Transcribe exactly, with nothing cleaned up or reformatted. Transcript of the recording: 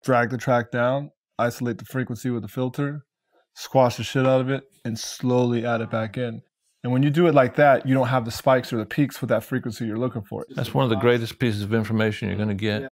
drag the track down, isolate the frequency with the filter, squash the shit out of it, and slowly add it back in. And when you do it like that, you don't have the spikes or the peaks with that frequency you're looking for. That's one of the greatest pieces of information you're going to get.